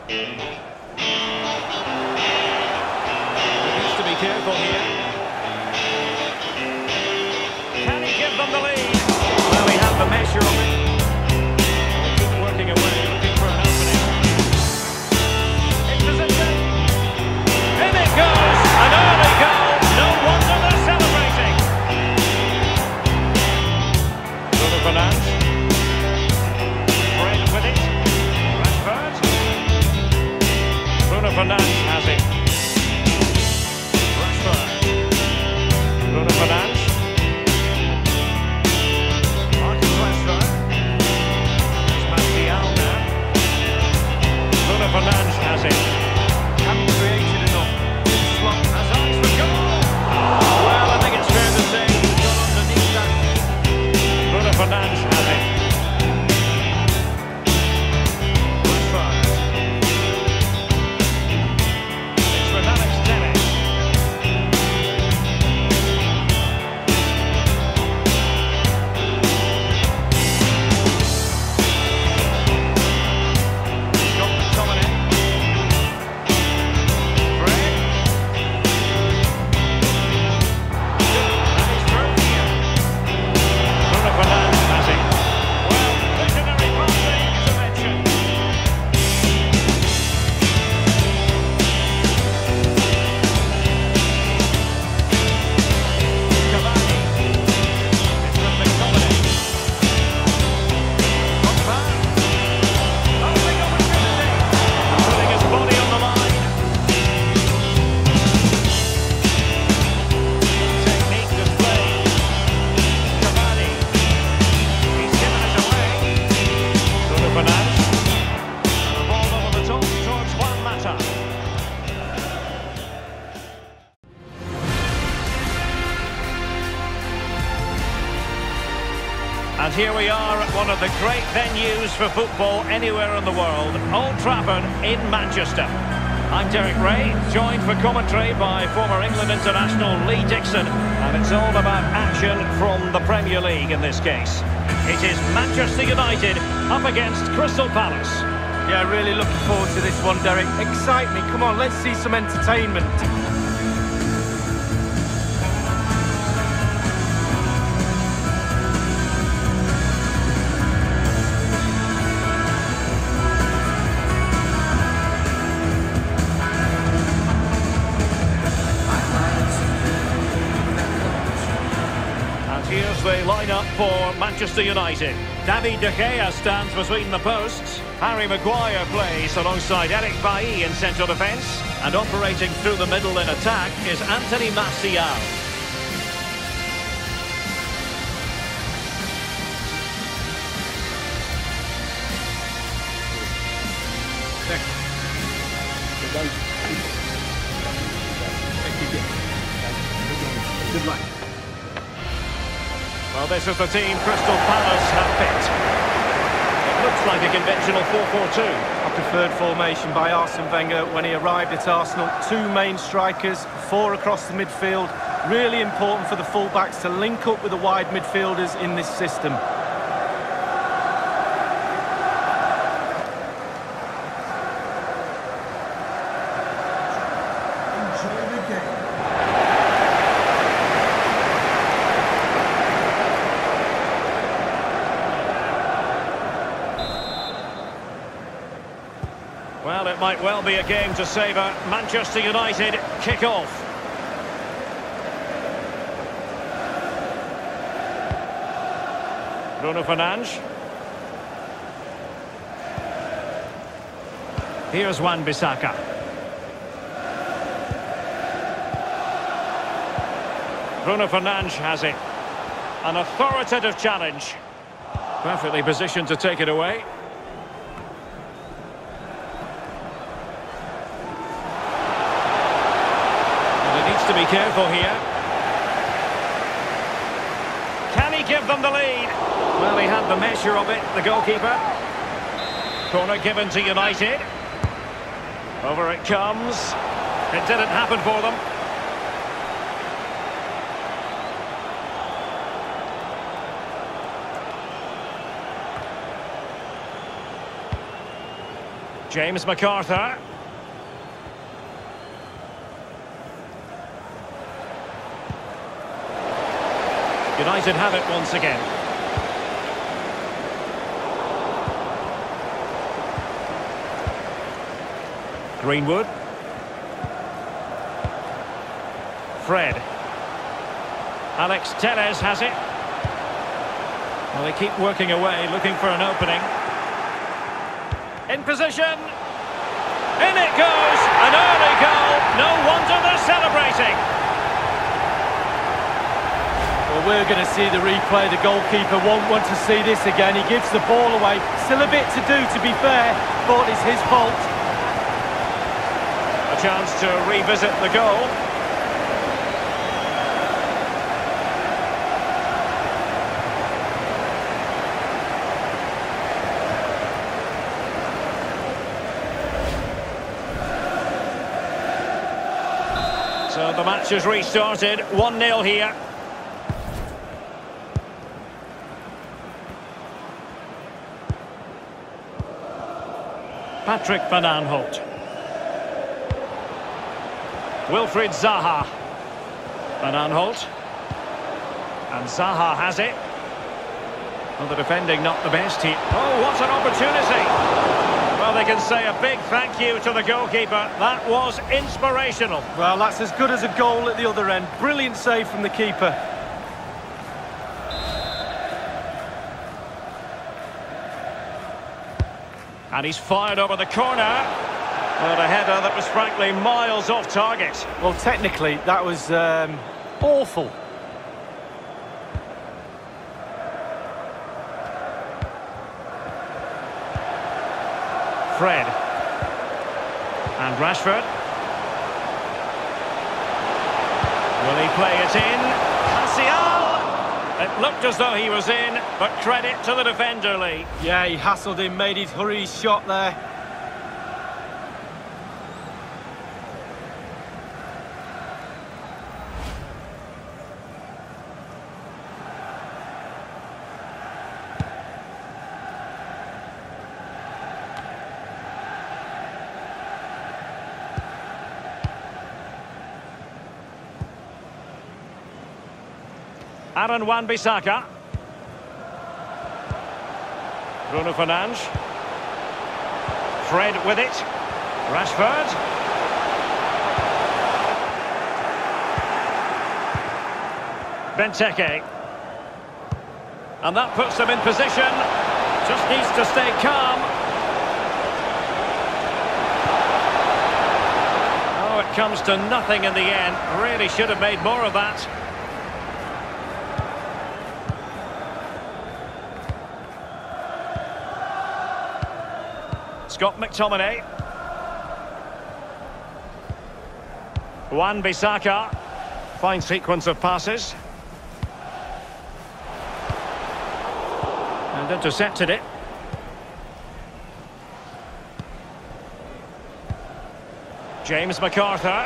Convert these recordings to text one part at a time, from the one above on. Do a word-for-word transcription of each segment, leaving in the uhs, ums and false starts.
Needs to be careful here. Can he give them the lead? Well, we have the measure of it. Keep working away, looking for an opening. In position. In it goes! An early goal! No wonder they're celebrating! Bruno Fernandes. Fred with it. Rashford. Bruno Fernandes has it. Rashford. Bruno Fernandes. Marcus Rashford. It's Martial now. Bruno Fernandes has it. Haven't created enough. Slot has eyes for goal. Well, I think it's fair to say he's gone underneath that. Bruno Fernandes has it. Rashford. It's with Alex Telles. Got McTominay. Fred. And he's through here. Bruno Fernandes has it. Well, visionary passing to mention. Cavani. It's from McTominay. Pogba. Oh, big opportunity. Putting his body on the line. Technique displayed. Cavani. He's given it away. Bruno Fernandes. The ball over the top towards Juan Mata. And here we are at one of the great venues for football anywhere in the world, Old Trafford in Manchester. I'm Derek Ray, joined for commentary by former England international Lee Dixon, and it's all about action from the Premier League in this case. It is Manchester United up against Crystal Palace. Yeah, really looking forward to this one, Derek. Excite me. Come on, let's see some entertainment. And here's the lineup for Manchester United. David De Gea stands between the posts. Harry Maguire plays alongside Eric Bailly in central defence. And operating through the middle in attack is Anthony Martial. Good luck. Well, this is the team Crystal Palace have picked. It looks like a conventional four four two. A preferred formation by Arsene Wenger when he arrived at Arsenal. Two main strikers, four across the midfield. Really important for the fullbacks to link up with the wide midfielders in this system. Enjoy the game. Well, it might well be a game to savour. Manchester United kick off. Bruno Fernandes. Here's Wan-Bissaka. Bruno Fernandes has it. An authoritative challenge. Perfectly positioned to take it away. To be careful here. Can he give them the lead? Well, he had the measure of it, the goalkeeper. Corner given to United. Over it comes. It didn't happen for them. James McArthur. United have it once again. Greenwood. Fred. Alex Telles has it. Well, they keep working away, looking for an opening. In position. In it goes. An early goal. No wonder they're celebrating. Well, we're going to see the replay. The goalkeeper won't want to see this again. He gives the ball away. Still a bit to do, to be fair, but it's his fault. A chance to revisit the goal. So the match has restarted. one nil here. Patrick Van Aanholt. Wilfried Zaha. Van Aanholt. And Zaha has it. Well, the defending not the best here. Oh, what an opportunity! Well, they can say a big thank you to the goalkeeper. That was inspirational. Well, that's as good as a goal at the other end. Brilliant save from the keeper. And he's fired over the corner. Well, a header that was frankly miles off target. Well, technically, that was um, awful. Fred. And Rashford. Will he play it in? Martial! It looked as though he was in, but credit to the defender, Lee. Yeah, he hassled him, made his hurry shot there. Aaron Wan-Bissaka. Bruno Fernandes. Fred with it. Rashford. Benteke. And that puts them in position. Just needs to stay calm. Oh, it comes to nothing in the end. Really should have made more of that. Scott McTominay. Wan-Bissaka. Fine sequence of passes. And intercepted it. James McArthur.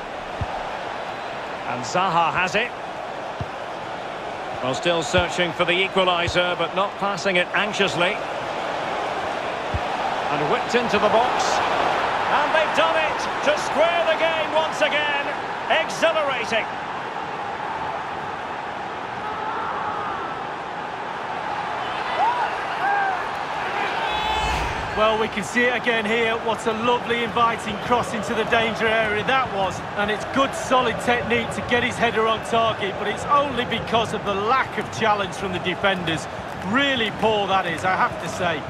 And Zaha has it. Well, still searching for the equaliser, but not passing it anxiously. And whipped into the box. And they've done it to square the game once again. Exhilarating. Well, we can see it again here. What a lovely, inviting cross into the danger area that was. And it's good, solid technique to get his header on target, but it's only because of the lack of challenge from the defenders. Really poor, that is, I have to say.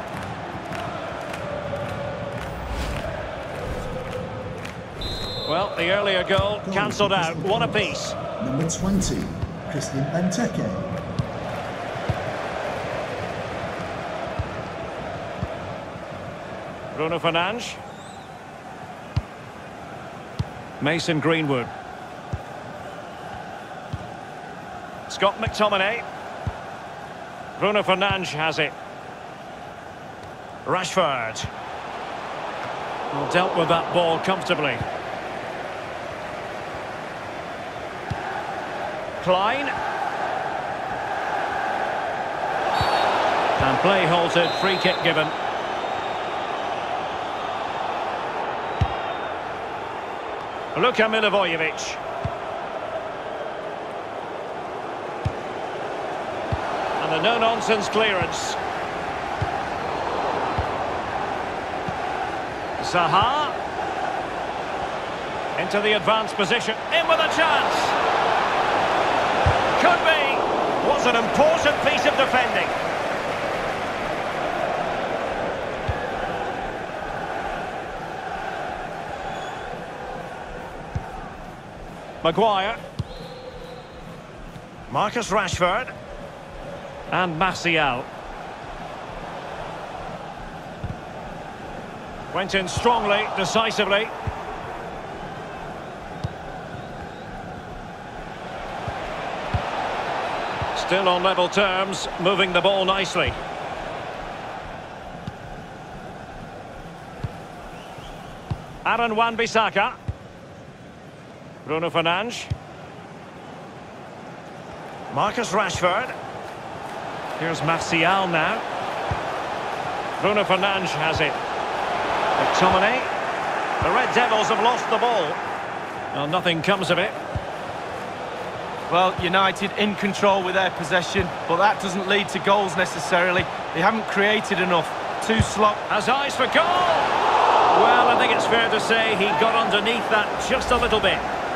Well, the earlier goal cancelled out. One apiece. Number twenty, Christian Benteke. Bruno Fernandes. Mason Greenwood. Scott McTominay. Bruno Fernandes has it. Rashford. Well, dealt with that ball comfortably. Klein. And play halted, free kick given. Luka Milivojevic. And the no-nonsense clearance. Zaha. Into the advanced position. In with a chance. Could be. Was an important piece of defending. Maguire. Marcus Rashford. And Martial. Went in strongly, decisively. Still on level terms, moving the ball nicely. Aaron Wan-Bissaka. Bruno Fernandes. Marcus Rashford. Here's Martial now. Bruno Fernandes has it. McTominay. The Red Devils have lost the ball. Well, nothing comes of it. Well, United in control with their possession, but that doesn't lead to goals necessarily. They haven't created enough. Too slow. Has eyes for goal! Well, I think it's fair to say he got underneath that just a little bit.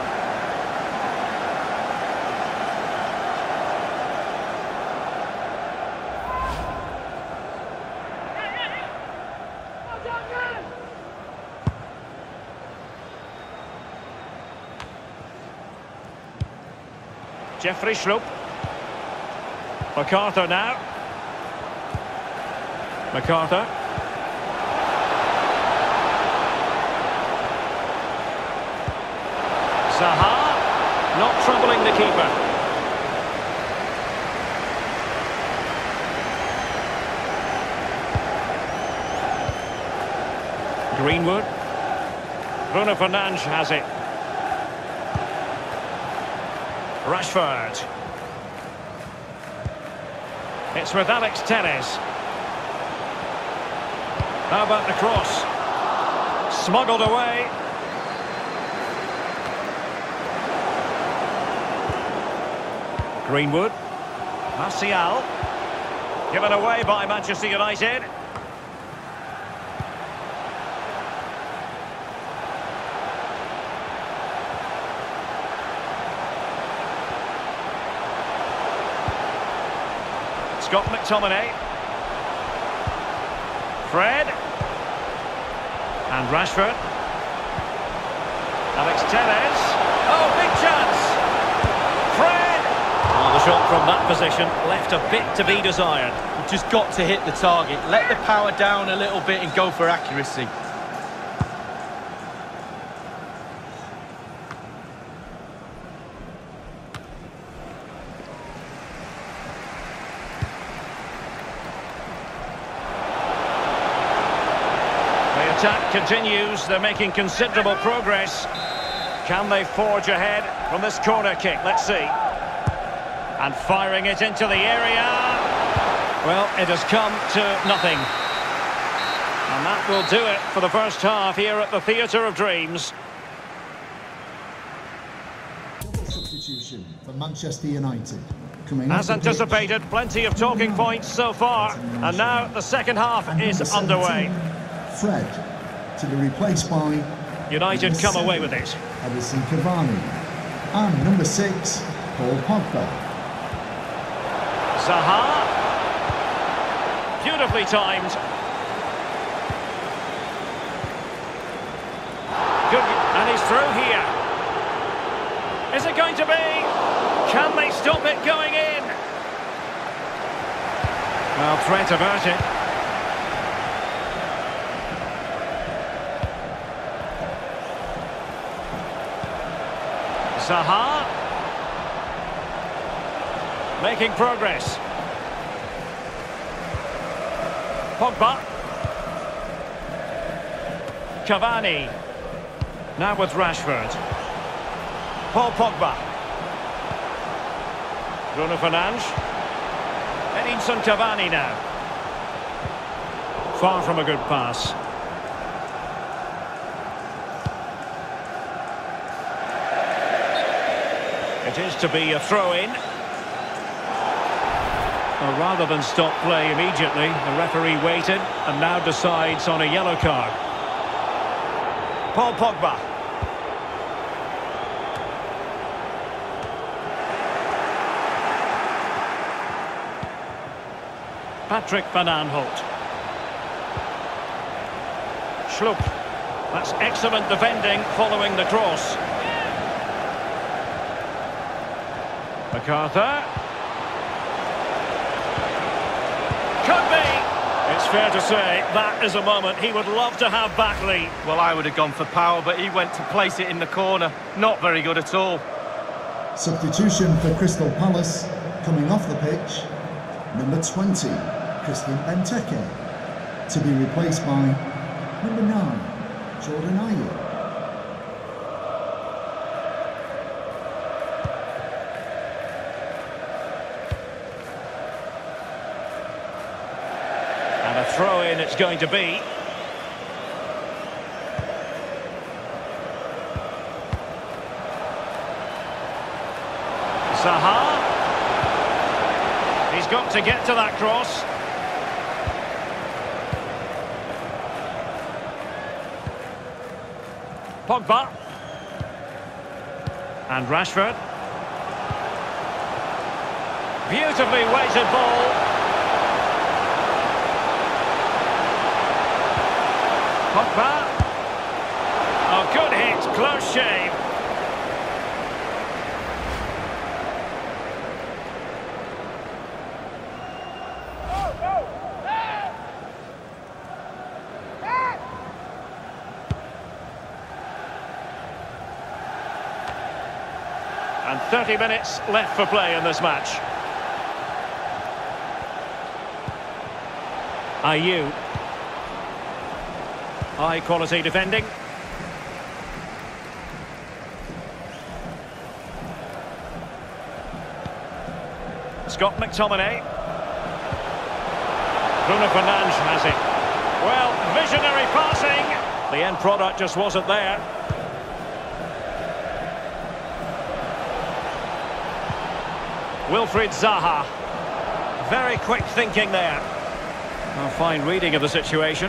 Jeffrey Schlupp. MacArthur now. MacArthur. Zaha. Not troubling the keeper. Greenwood. Bruno Fernandes has it. Rashford. It's with Alex Telles. How about the cross? Smuggled away. Greenwood. Martial. Given away by Manchester United. Scott McTominay. Fred. And Rashford. Alex Telles. Oh, big chance. Fred. Oh, the shot from that position left a bit to be desired. You've just got to hit the target. Let the power down a little bit and go for accuracy. Attack continues. They're making considerable progress. Can they forge ahead from this corner kick? Let's see. And firing it into the area. Well, it has come to nothing. And that will do it for the first half here at the Theatre of Dreams. Double substitution for Manchester United. Coming As anticipated, plenty of talking points so far. And now the second half is underway. Fred to be replaced by United come seven, away with it. Edinson Cavani, and number six, Paul Pogba. Zaha, beautifully timed. Good, and he's through here. Is it going to be? Can they stop it going in? Well, threat averted. Zaha making progress. Pogba. Cavani. Now with Rashford. Paul Pogba. Bruno Fernandes. Edinson Cavani now. Far from a good pass. It is to be a throw-in. Well, rather than stop play immediately, the referee waited and now decides on a yellow card. Paul Pogba. Patrick Van Aanholt. Schlupp. That's excellent defending following the cross. MacArthur. Could be. It's fair to say that is a moment he would love to have back, Lee. Well, I would have gone for power, but he went to place it in the corner. Not very good at all. Substitution for Crystal Palace, coming off the pitch, number twenty, Christian Benteke, to be replaced by number nine, Jordan Ayew. And a throw-in it's going to be. Zaha. He's got to get to that cross. Pogba. And Rashford. Beautifully weighted ball. Pogba. Oh, good hit, close shave. And thirty minutes left for play in this match. Ayew. High quality defending. Scott McTominay. Bruno Fernandes has it. Well, visionary passing. The end product just wasn't there. Wilfried Zaha. Very quick thinking there. A fine reading of the situation.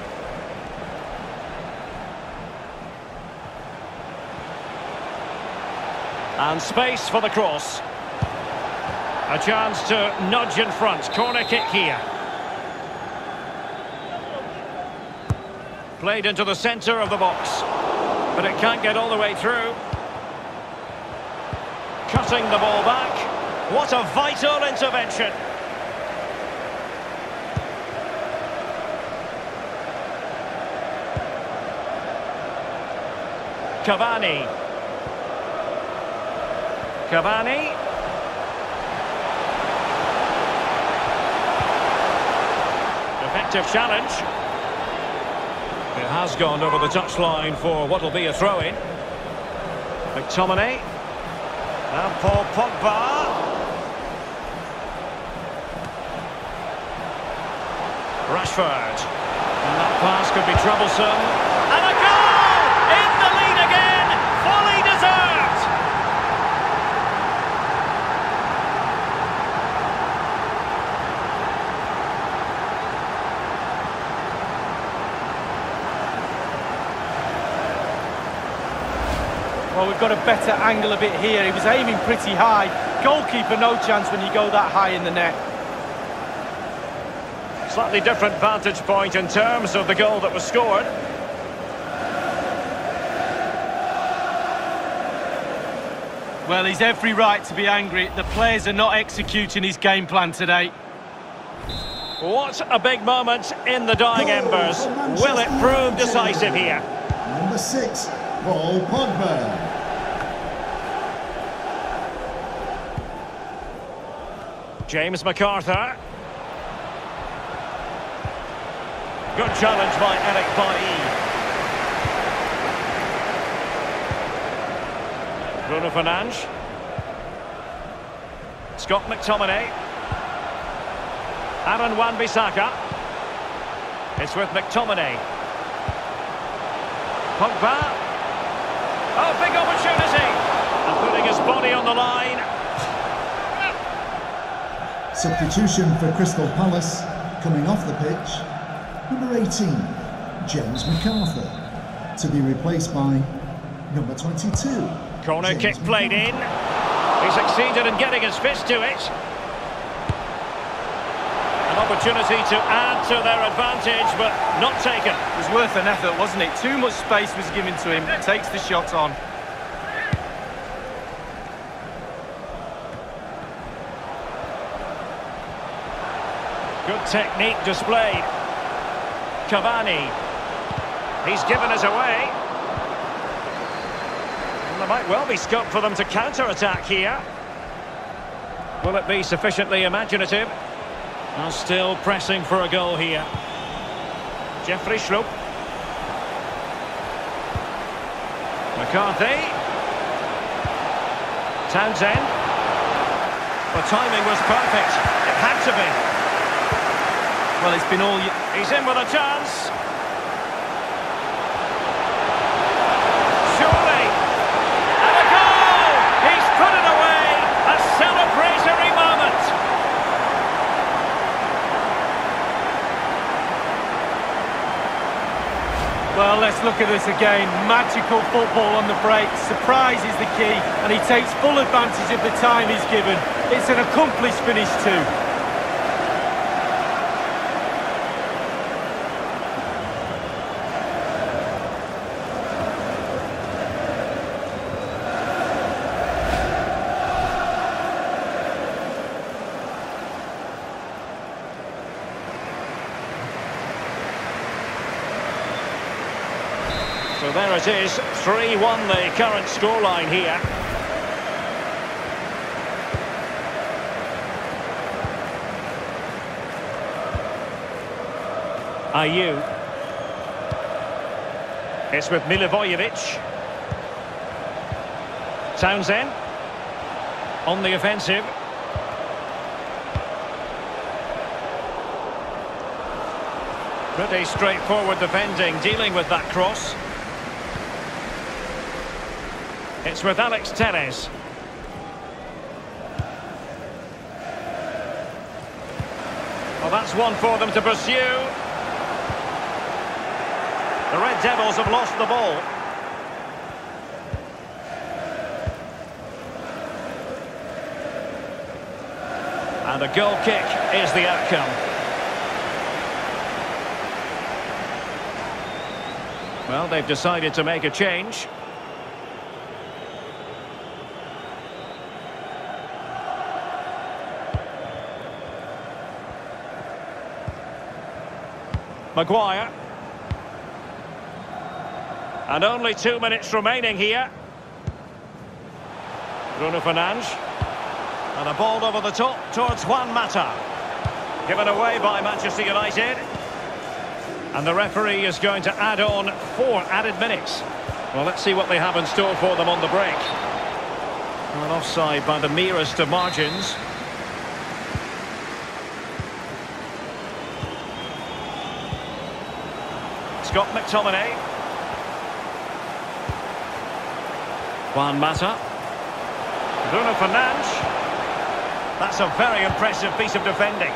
And space for the cross. A chance to nudge in front. Corner kick here. Played into the centre of the box. But it can't get all the way through. Cutting the ball back. What a vital intervention. Cavani. Cavani. Effective challenge. It has gone over the touchline for what will be a throw-in. McTominay. Now Paul Pogba. Rashford. And that pass could be troublesome. And a goal! In the lead again! Fully deserved! Well, we've got a better angle a bit here. He was aiming pretty high. Goalkeeper, no chance when you go that high in the net. Slightly different vantage point in terms of the goal that was scored. Well, he's every right to be angry. The players are not executing his game plan today. What a big moment in the dying embers. Will it prove decisive here? Number six, Paul Pogba. James MacArthur. Good challenge by Eric Bailly. Bruno Fernandes. Scott McTominay. Aaron Wan-Bissaka. It's with McTominay. Pogba. Oh, big opportunity. And putting his body on the line. Substitution for Crystal Palace, coming off the pitch, number eighteen, James McArthur, to be replaced by number twenty-two. Corner James kick played in. He succeeded in getting his fist to it. An opportunity to add to their advantage, but not taken. It was worth an effort, wasn't it? Too much space was given to him. Takes the shot on. Good technique displayed. Cavani. He's given us away. And there might well be scope for them to counter-attack here. Will it be sufficiently imaginative? And still pressing for a goal here. Jeffrey Schlupp. McCarthy. Townsend. The timing was perfect. It had to be. Well, it's been all... Y He's in with a chance. Surely. And a goal! He's put it away. A celebratory moment. Well, let's look at this again. Magical football on the break. Surprise is the key, and he takes full advantage of the time he's given. It's an accomplished finish too. So there it is, three one the current scoreline here. Ayew. It's with Milivojevic. Townsend. On the offensive. Pretty straightforward defending, dealing with that cross. It's with Alex Telles. Well, that's one for them to pursue. The Red Devils have lost the ball. And a goal kick is the outcome. Well, they've decided to make a change. Maguire. And only two minutes remaining here. Bruno Fernandes. And a ball over the top towards Juan Mata. Given away by Manchester United. And the referee is going to add on four added minutes. Well, let's see what they have in store for them on the break. Well, offside by the merest of margins. Scott McTominay. Juan Mata. Bruno Fernandes. That's a very impressive piece of defending.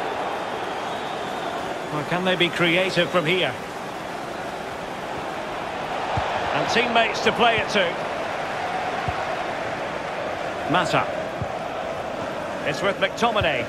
Well, can they be creative from here? And teammates to play it to. Mata. It's with McTominay.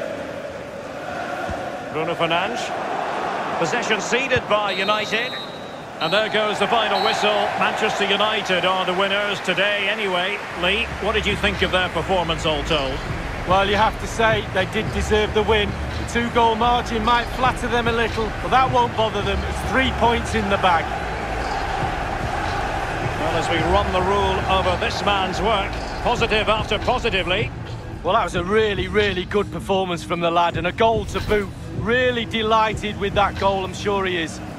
Bruno Fernandes. Possession ceded by United. And there goes the final whistle. Manchester United are the winners today anyway. Lee, what did you think of their performance all told? Well, you have to say they did deserve the win. The two-goal margin might flatter them a little, but that won't bother them. It's three points in the bag. Well, as we run the rule over this man's work, positive after positively. Well, that was a really, really good performance from the lad, and a goal to boot. Really delighted with that goal, I'm sure he is.